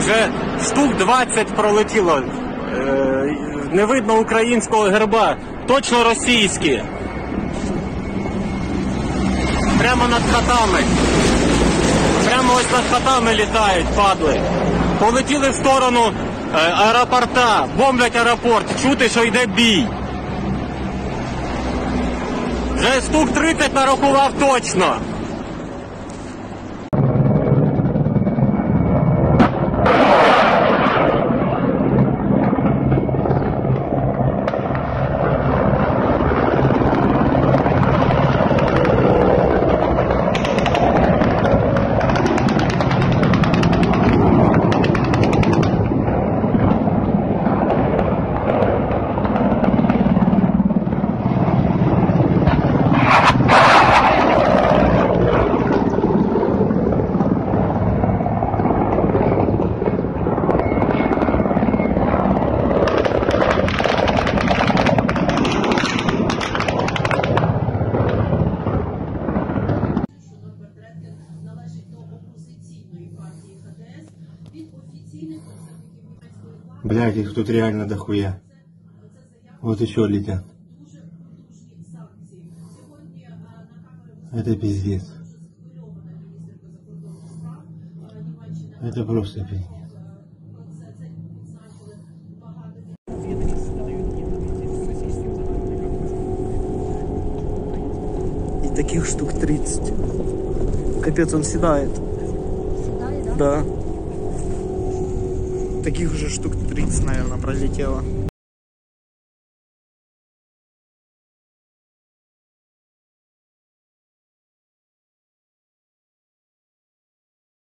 Вже штук 20 пролетіло. Не видно українського герба. Точно російські. Прямо над хатами. Прямо ось над хатами літають, падли. Полетіли в сторону аеропорта. Бомблять аеропорт. Чути, що йде бій. Вже штук 30 нарахував точно. Блядь, их тут реально дохуя. Вот еще летят. Это пиздец. Это просто пиздец. И таких штук 30. Капец, он седает. Седает, да? Да. Таких уже штук 30, наверное, пролетело.